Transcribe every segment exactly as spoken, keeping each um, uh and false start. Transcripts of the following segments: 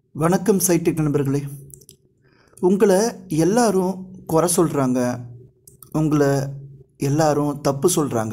வணக்கம் சைடெக் நண்பர்களே. உங்களை எல்லாரும் குறை சொல்கிறாங்க, உங்களை எல்லாரும் தப்பு சொல்கிறாங்க.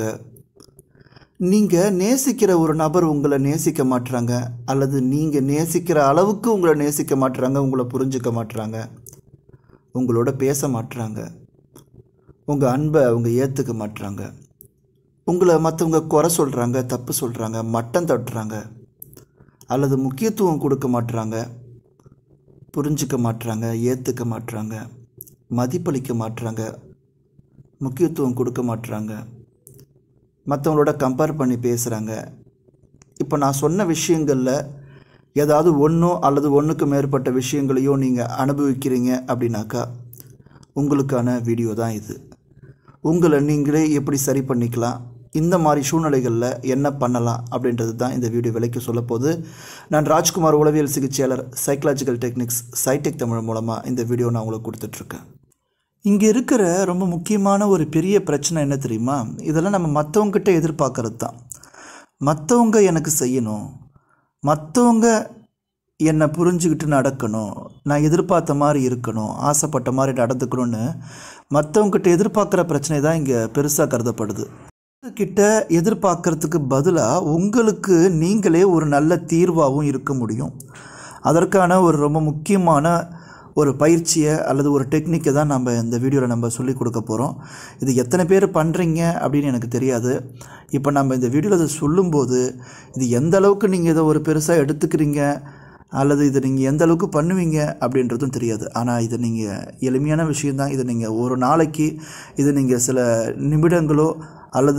நீங்கள் நேசிக்கிற ஒரு நபர் உங்களை நேசிக்க மாட்டுறாங்க, அல்லது நீங்கள் நேசிக்கிற அளவுக்கு உங்களை நேசிக்க மாட்டுறாங்க, உங்களை புரிஞ்சிக்க மாட்டுறாங்க, உங்களோட பேச மாட்டுறாங்க, உங்கள் அன்பை அவங்க ஏற்றுக்க மாட்டுறாங்க, உங்களை மற்றவங்க குறை சொல்கிறாங்க, தப்பு சொல்கிறாங்க, மட்டம் தட்டுறாங்க, அல்லது முக்கியத்துவம் கொடுக்க மாட்டுறாங்க, புரிஞ்சிக்க மாட்டுறாங்க, ஏற்றுக்க மாட்டுறாங்க, மதிப்பளிக்க மாட்டுறாங்க, முக்கியத்துவம் கொடுக்க மாட்டுறாங்க, மற்றவங்களோட கம்பேர் பண்ணி பேசுகிறாங்க. இப்போ நான் சொன்ன விஷயங்களில் ஏதாவது ஒன்றோ அல்லது ஒன்றுக்கு மேற்பட்ட விஷயங்களையோ நீங்கள் அனுபவிக்கிறீங்க அப்படின்னாக்கா உங்களுக்கான வீடியோ தான் இது. உங்களை நீங்களே எப்படி சரி பண்ணிக்கலாம், இந்த மாதிரி சூழ்நிலைகளில் என்ன பண்ணலாம் அப்படின்றது தான் இந்த வீடியோ விலைக்கு சொல்லப்போகுது. நான் ராஜ்குமார், உளவியல் சிகிச்சையாளர், சைக்கலாஜிக்கல் டெக்னிக்ஸ், சைடெக் தமிழ் மூலமாக இந்த வீடியோ நான் உங்களுக்கு கொடுத்துட்ருக்கேன். இங்கே இருக்கிற ரொம்ப முக்கியமான ஒரு பெரிய பிரச்சனை என்ன தெரியுமா? இதெல்லாம் நம்ம மற்றவங்ககிட்ட எதிர்பார்க்கறது தான். மற்றவங்க எனக்கு செய்யணும், மற்றவங்க என்னை புரிஞ்சுக்கிட்டு நடக்கணும், நான் எதிர்பார்த்த மாதிரி இருக்கணும், ஆசைப்பட்ட மாதிரி நடந்துக்கணும்னு மற்றவங்ககிட்ட எதிர்பார்க்குற பிரச்சனை தான் இங்கே பெருசாக கருதப்படுது. கிட்ட எதிர்பார்க்கறதுக்கு பதிலாக உங்களுக்கு நீங்களே ஒரு நல்ல தீர்வாகவும் இருக்க முடியும். அதற்கான ஒரு ரொம்ப முக்கியமான ஒரு பயிற்சியை அல்லது ஒரு டெக்னிக்கை தான் நம்ம இந்த வீடியோவில் நம்ம சொல்லிக் கொடுக்க போகிறோம். இது எத்தனை பேர் பண்ணுறீங்க அப்படின்னு எனக்கு தெரியாது. இப்போ நம்ம இந்த வீடியோவில் அதை சொல்லும்போது இது எந்த அளவுக்கு நீங்கள் இதை ஒரு பெருசாக எடுத்துக்கிறீங்க அல்லது இதை நீங்கள் எந்த அளவுக்கு பண்ணுவீங்க அப்படின்றதும் தெரியாது. ஆனால் இது நீங்கள் எளிமையான விஷயந்தான். இதை நீங்கள் ஒரு நாளைக்கு இது நீங்கள் சில நிமிடங்களோ அல்லது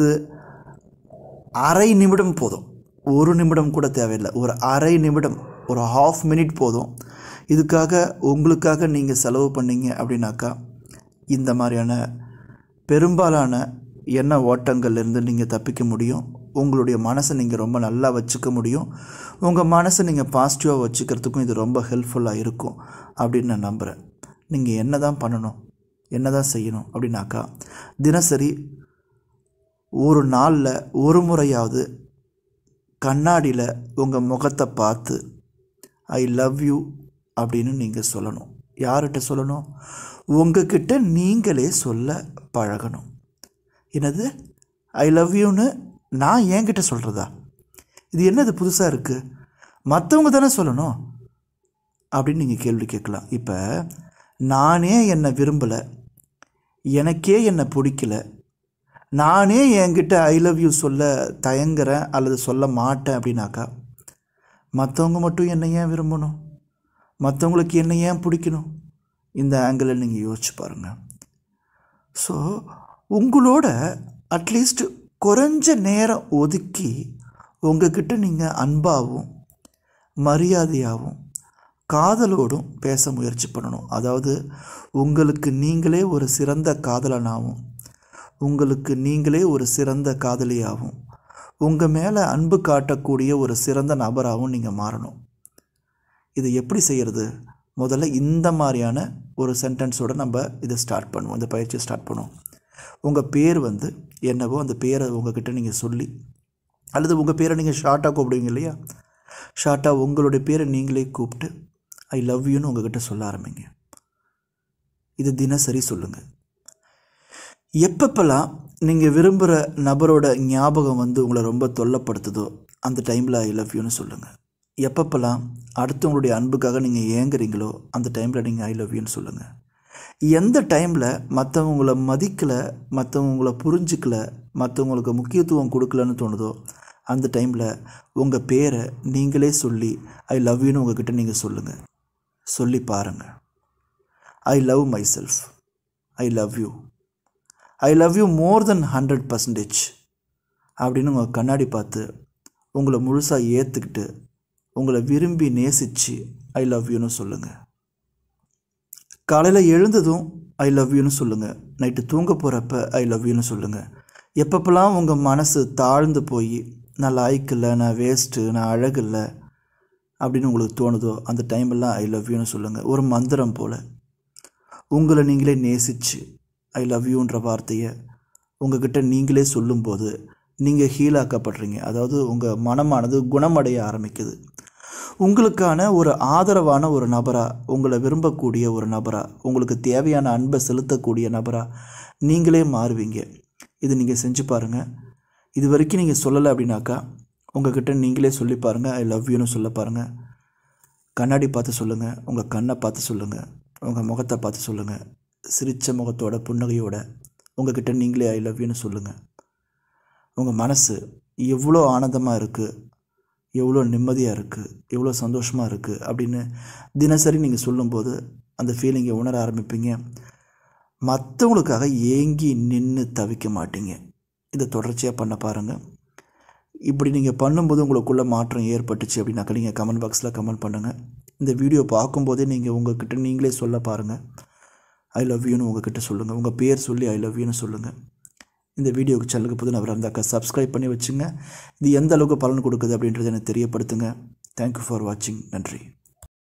அரை நிமிடம் போதும், ஒரு நிமிடம் கூட தேவையில்லை, ஒரு அரை நிமிடம், ஒரு ஹாஃப் மினிட் போதும். இதுக்காக உங்களுக்காக நீங்கள் செலவு பண்ணிங்க அப்படின்னாக்கா இந்த மாதிரியான பெரும்பாலான எண்ண ஓட்டங்கள்லேருந்து நீங்கள் தப்பிக்க முடியும். உங்களுடைய மனசை நீங்கள் ரொம்ப நல்லா வச்சுக்க முடியும். உங்கள் மனசை நீங்கள் பாசிட்டிவாக வச்சுக்கிறதுக்கும் இது ரொம்ப ஹெல்ப்ஃபுல்லாக இருக்கும் அப்படின்னு நான் நம்புகிறேன். நீங்கள் என்ன தான் பண்ணணும், என்ன தான் செய்யணும் அப்படின்னாக்கா தினசரி ஒரு நாளில் ஒரு முறையாவது கண்ணாடியில் உங்கள் முகத்தை பார்த்து ஐ லவ் யூ அப்படின்னு நீங்கள் சொல்லணும். யார்கிட்ட சொல்லணும்? உங்ககிட்ட நீங்களே சொல்ல பழகணும். என்னது ஐ லவ் யூன்னு நான் என்கிட்ட சொல்கிறதா? இது என்னது புதுசாக இருக்குது, மற்றவங்க தானே சொல்லணும் அப்படின்னு நீங்கள் கேள்வி கேட்கலாம். இப்போ நானே என்னை விரும்பலை, எனக்கே என்னை பிடிக்கல, நானே என்கிட்ட ஐ லவ் யூ சொல்ல தயங்குறேன் அல்லது சொல்ல மாட்டேன் அப்படின்னாக்கா மற்றவங்க மட்டும் என்னை ஏன் விரும்பணும், மற்றவங்களுக்கு என்ன ஏன் பிடிக்கணும்? இந்த ஆங்கிளில் நீங்கள் யோசிச்சு பாருங்கள். ஸோ உங்களோட அட்லீஸ்ட் குறைஞ்ச நேரம் ஒதுக்கி உங்ககிட்ட நீங்கள் அன்பாகவும் மரியாதையாகவும் காதலோடும் பேச முயற்சி பண்ணணும். அதாவது உங்களுக்கு நீங்களே ஒரு சிறந்த காதலனாகவும் உங்களுக்கு நீங்களே ஒரு சிறந்த காதலியாகவும் உங்கள் மேலே அன்பு காட்டக்கூடிய ஒரு சிறந்த நபராகவும் நீங்கள் மாறணும். இது எப்படி செய்கிறது? முதல்ல இந்த மாதிரியான ஒரு சென்டென்ஸோடு நம்ம இதை ஸ்டார்ட் பண்ணுவோம், இந்த பயிற்சியை ஸ்டார்ட் பண்ணுவோம். உங்கள் பேர் வந்து என்னவோ அந்த பேரை உங்ககிட்ட நீங்கள் சொல்லி, அல்லது உங்கள் பேரை நீங்கள் ஷார்ட்டாக கூப்பிடுவீங்க இல்லையா, ஷார்ட்டாக உங்களுடைய பேரை நீங்களே கூப்பிட்டு ஐ லவ் யூன்னு உங்ககிட்ட சொல்ல ஆரம்பிங்க. இது தினசரி சொல்லுங்கள். எப்பப்பெல்லாம் நீங்கள் விரும்புகிற நபரோட ஞாபகம் வந்து உங்களை ரொம்ப தொல்லைப்படுத்துதோ அந்த டைமில் ஐ லவ் யூன்னு சொல்லுங்கள். எப்பப்பெல்லாம் அடுத்தவங்களுடைய அன்புக்காக நீங்கள் ஏங்குறீங்களோ அந்த டைமில் நீங்கள் ஐ லவ் யூன்னு சொல்லுங்கள். எந்த டைமில் மற்றவங்கள மதிக்கலை, மற்றவங்கள புரிஞ்சிக்கலை, மற்றவங்களுக்கு முக்கியத்துவம் கொடுக்கலன்னு தோணுதோ அந்த டைமில் உங்கள் பேரை நீங்களே சொல்லி ஐ லவ் யூன்னு உங்ககிட்ட நீங்கள் சொல்லுங்கள். சொல்லி பாருங்கள். I love myself, I love you, I love you more than hundred percentage அப்படின்னு உங்கள் கண்ணாடி பார்த்து உங்களை முழுசாக ஏற்றுக்கிட்டு உங்களை விரும்பி நேசித்து ஐ லவ் யூன்னு சொல்லுங்கள். காலையில் எழுந்ததும் ஐ லவ் யூன்னு சொல்லுங்கள். நைட்டு தூங்க போகிறப்ப ஐ லவ் யூன்னு சொல்லுங்கள். எப்பப்பெல்லாம் உங்கள் மனசு தாழ்ந்து போய் நான் லாய்க்கில்லை, நான் வேஸ்ட்டு, நான் அழகில்லை அப்படின்னு உங்களுக்கு தோணுதோ அந்த டைமெல்லாம் ஐ லவ் யூன்னு சொல்லுங்கள். ஒரு மந்திரம் போல் உங்களை நீங்களே நேசித்து ஐ லவ் யூன்ற வார்த்தையை உங்ககிட்ட நீங்களே சொல்லும்போது நீங்கள் ஹீல் ஆக்கப்படுறீங்க. அதாவது உங்கள் மனமானது குணமடைய ஆரம்பிக்குது. உங்களுக்கான ஒரு ஆதரவான ஒரு நபராக, உங்களை விரும்பக்கூடிய ஒரு நபராக, உங்களுக்கு தேவையான அன்பை செலுத்தக்கூடிய நபராக நீங்களே மாறுவீங்க. இது நீங்கள் செஞ்சு பாருங்கள். இது வரைக்கும் நீங்கள் சொல்லலை அப்படின்னாக்கா உங்கள்கிட்ட நீங்களே சொல்லி பாருங்கள். ஐ லவ் யூன்னு சொல்ல பாருங்கள். கண்ணாடி பார்த்து சொல்லுங்கள். உங்கள் கண்ணை பார்த்து சொல்லுங்கள். உங்கள் முகத்தை பார்த்து சொல்லுங்கள். சிரித்த முகத்தோட புன்னகையோட உங்கள்கிட்ட நீங்களே ஐ லவ் யூன்னு சொல்லுங்கள். உங்கள் மனசு எவ்வளோ ஆனந்தமாக இருக்குது, எவ்வளோ நிம்மதியாக இருக்குது, எவ்வளோ சந்தோஷமாக இருக்குது அப்படின்னு தினசரி நீங்கள் சொல்லும்போது அந்த ஃபீலிங்கை உணர ஆரம்பிப்பீங்க. மற்றவங்களுக்காக ஏங்கி நின்று தவிக்க மாட்டீங்க. இதை தொடர்ச்சியாக பண்ண பாருங்கள். இப்படி நீங்கள் பண்ணும்போது உங்களுக்குள்ள மாற்றம் ஏற்பட்டுச்சு அப்படின்னாக்கா நீங்கள் கமெண்ட் பாக்ஸில் கமெண்ட் பண்ணுங்கள். இந்த வீடியோ பார்க்கும்போதே நீங்கள் உங்கள்கிட்ட நீங்களே சொல்ல பாருங்கள். ஐ லவ் யூன்னு உங்கள்கிட்ட சொல்லுங்கள். உங்கள் பேர் சொல்லி ஐ லவ் யூன்னு சொல்லுங்கள். இந்த வீடியோவுக்கு சேனலுக்கு புது நபராக இருந்தாக்கா சப்ஸ்கிரைப் பண்ணி வச்சுங்க. இது எந்த அளவுக்கு பலன் கொடுக்குது அப்படின்றத எனக்கு தெரியப்படுத்துங்க. தேங்க்யூ ஃபார் வாட்சிங். நன்றி.